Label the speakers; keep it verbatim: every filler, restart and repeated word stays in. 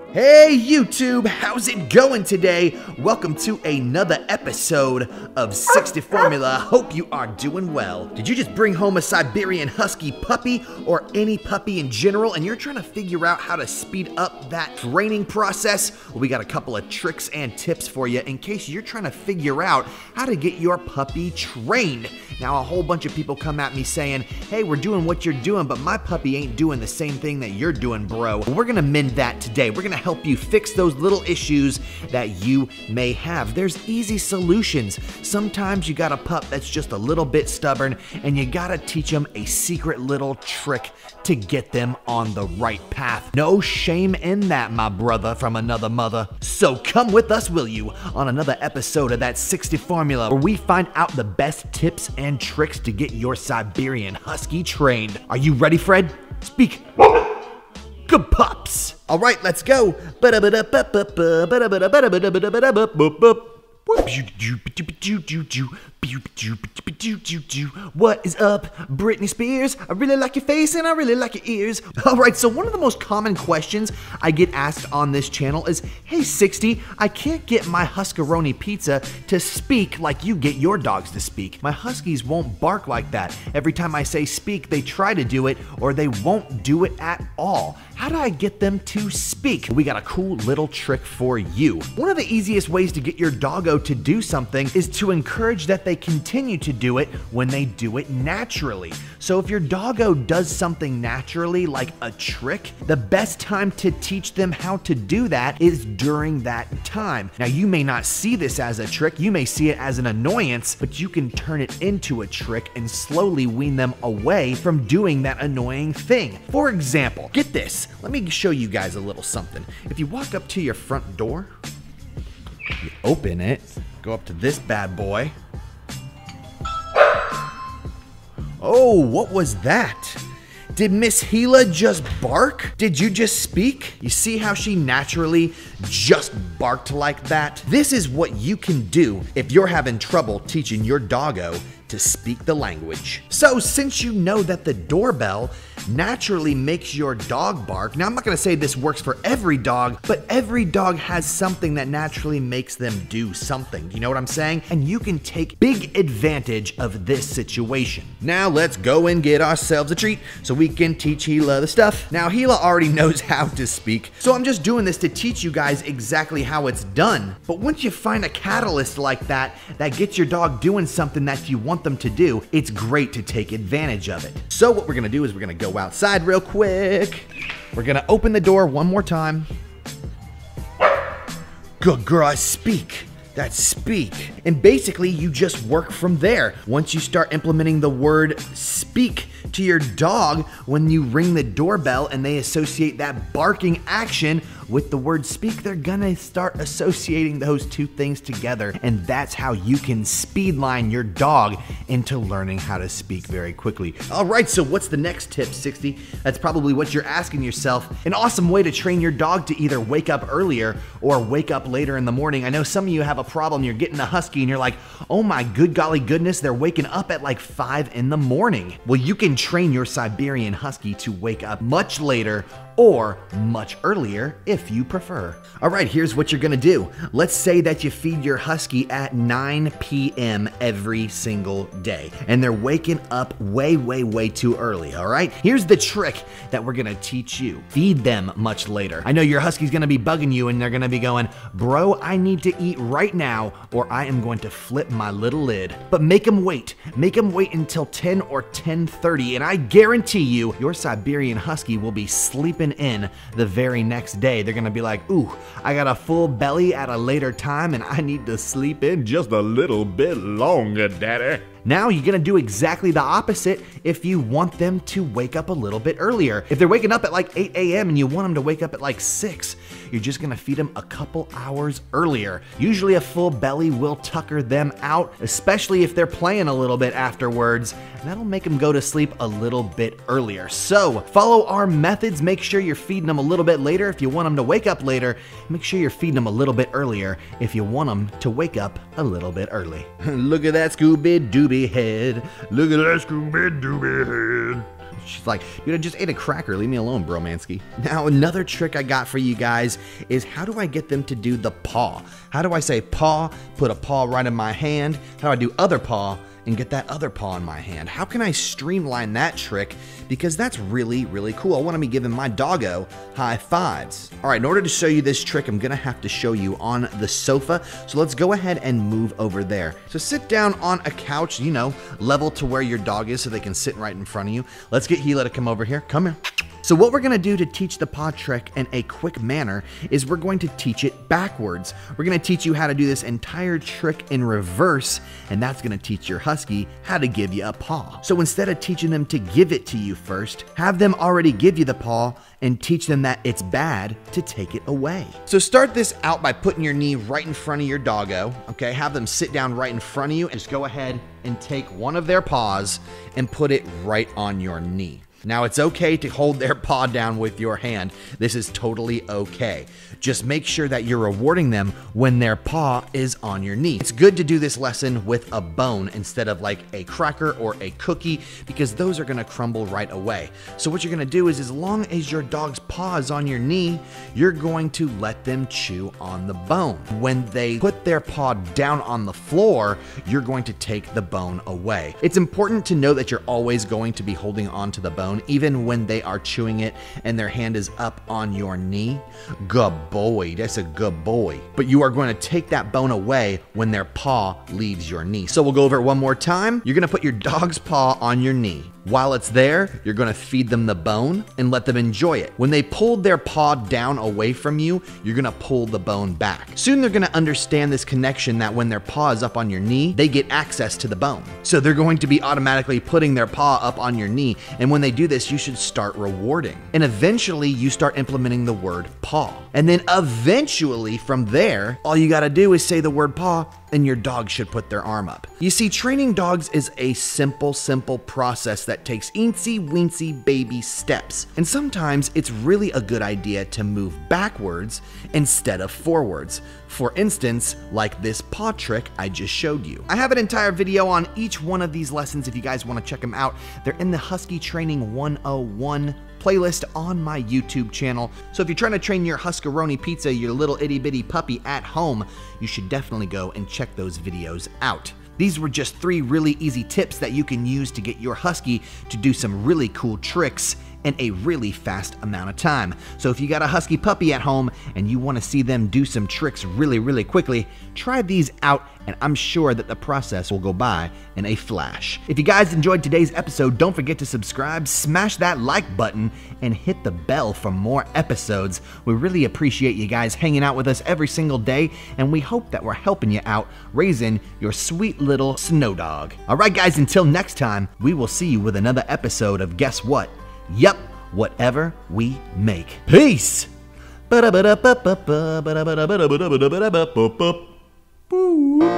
Speaker 1: Hey YouTube, how's it going today? Welcome to another episode of sixty Formula. Hope you are doing well. Did you just bring home a Siberian Husky puppy or any puppy in general and you're trying to figure out how to speed up that training process? Well, we got a couple of tricks and tips for you in case you're trying to figure out how to get your puppy trained. Now, a whole bunch of people come at me saying, hey, we're doing what you're doing, but my puppy ain't doing the same thing that you're doing, bro. Well, we're gonna mend that today. We're gonna help you fix those little issues that you may have. There's easy solutions. Sometimes you got a pup that's just a little bit stubborn and you gotta teach them a secret little trick to get them on the right path. No shame in that, my brother from another mother. So come with us, will you, on another episode of that sixty Formula, where we find out the best tips and tricks to get your Siberian Husky trained. Are you ready, Fred? Speak. Good pups. All right, let's go. What is up, Britney Spears? I really like your face and I really like your ears. All right, so one of the most common questions I get asked on this channel is, hey sixty, I can't get my Huskaroni pizza to speak like you get your dogs to speak. My Huskies won't bark like that. Every time I say speak, they try to do it or they won't do it at all. How do I get them to speak? We got a cool little trick for you. One of the easiest ways to get your doggo to do something is to encourage that they continue to do it when they do it naturally. So if your doggo does something naturally, like a trick, the best time to teach them how to do that is during that time. Now, you may not see this as a trick, you may see it as an annoyance, but you can turn it into a trick and slowly wean them away from doing that annoying thing. For example, get this. Let me show you guys a little something. If you walk up to your front door, you open it, go up to this bad boy. Oh, what was that? Did Miss Gila just bark? Did you just speak? You see how she naturally just barked like that? This is what you can do if you're having trouble teaching your doggo to speak the language. So since you know that the doorbell naturally makes your dog bark, now I'm not gonna say this works for every dog, but every dog has something that naturally makes them do something. You know what I'm saying? And you can take big advantage of this situation. Now let's go and get ourselves a treat so we can teach Gila the stuff. Now Gila already knows how to speak, so I'm just doing this to teach you guys exactly how it's done. But once you find a catalyst like that that gets your dog doing something that you want them to do, it's great to take advantage of it. So what we're gonna do is we're gonna go outside real quick. We're gonna open the door one more time. Good girl, speak. That's speak. And basically you just work from there. Once you start implementing the word speak to your dog, when you ring the doorbell and they associate that barking action with the word speak, they're gonna start associating those two things together, and that's how you can speedline your dog into learning how to speak very quickly. All right, so what's the next tip, sixty? That's probably what you're asking yourself. An awesome way to train your dog to either wake up earlier or wake up later in the morning. I know some of you have a problem. You're getting a husky and you're like, oh my good golly goodness, they're waking up at like five in the morning. Well, you can train your Siberian Husky to wake up much later or much earlier if you prefer. All right, here's what you're gonna do. Let's say that you feed your Husky at nine p m every single day, and they're waking up way, way, way too early, all right? Here's the trick that we're gonna teach you. Feed them much later. I know your Husky's gonna be bugging you and they're gonna be going, bro, I need to eat right now or I am going to flip my little lid. But make them wait. Make them wait until ten or ten thirty, and I guarantee you, your Siberian Husky will be sleeping in the very next day. They're gonna be like, ooh, I got a full belly at a later time and I need to sleep in just a little bit longer, daddy. Now you're gonna do exactly the opposite if you want them to wake up a little bit earlier. If they're waking up at like eight a m and you want them to wake up at like six, you're just gonna feed them a couple hours earlier. Usually a full belly will tucker them out, especially if they're playing a little bit afterwards. That'll make them go to sleep a little bit earlier. So follow our methods. Make sure you're feeding them a little bit later if you want them to wake up later. Make sure you're feeding them a little bit earlier if you want them to wake up a little bit early. Look at that Scooby-Dooby head. Look at that Scooby-Dooby head. She's like, dude, I just ate a cracker. Leave me alone, bromansky. Now, another trick I got for you guys is how do I get them to do the paw? How do I say paw, put a paw right in my hand? How do I do other paw and get that other paw in my hand? How can I streamline that trick? Because that's really, really cool. I want to be giving my doggo high fives. All right, in order to show you this trick, I'm gonna have to show you on the sofa. So let's go ahead and move over there. So sit down on a couch, you know, level to where your dog is so they can sit right in front of you. Let's get Gila to come over here. Come here. So what we're gonna do to teach the paw trick in a quick manner is we're going to teach it backwards. We're gonna teach you how to do this entire trick in reverse, and that's gonna teach your husky how to give you a paw. So instead of teaching them to give it to you first, have them already give you the paw and teach them that it's bad to take it away. So start this out by putting your knee right in front of your doggo, okay? Have them sit down right in front of you and just go ahead and take one of their paws and put it right on your knee. Now, it's okay to hold their paw down with your hand. This is totally okay. Just make sure that you're rewarding them when their paw is on your knee. It's good to do this lesson with a bone instead of like a cracker or a cookie, because those are gonna crumble right away. So what you're gonna do is, as long as your dog's paw is on your knee, you're going to let them chew on the bone. When they put their paw down on the floor, you're going to take the bone away. It's important to know that you're always going to be holding on to the bone, even when they are chewing it and their hand is up on your knee. Good boy, that's a good boy. But you are going to take that bone away when their paw leaves your knee. So we'll go over it one more time. You're gonna put your dog's paw on your knee. While it's there, you're gonna feed them the bone and let them enjoy it. When they pulled their paw down away from you, you're gonna pull the bone back. Soon they're gonna understand this connection that when their paw is up on your knee, they get access to the bone. So they're going to be automatically putting their paw up on your knee. And when they do this, you should start rewarding. And eventually you start implementing the word paw. And then eventually from there, all you gotta do is say the word paw and your dog should put their arm up. You see, training dogs is a simple, simple process that takes eensy weensy baby steps. And sometimes it's really a good idea to move backwards instead of forwards. For instance, like this paw trick I just showed you. I have an entire video on each one of these lessons if you guys want to check them out. They're in the Husky Training one oh one playlist on my YouTube channel. So if you're trying to train your Huskaroni Pizza, your little itty bitty puppy at home, you should definitely go and check those videos out. These were just three really easy tips that you can use to get your husky to do some really cool tricks in a really fast amount of time. So if you got a husky puppy at home and you want to see them do some tricks really, really quickly, try these out and I'm sure that the process will go by in a flash. If you guys enjoyed today's episode, don't forget to subscribe, smash that like button, and hit the bell for more episodes. We really appreciate you guys hanging out with us every single day, and we hope that we're helping you out raising your sweet little snow dog. All right, guys, until next time, we will see you with another episode of Guess What? Yup, whatever we make. Peace! Boo.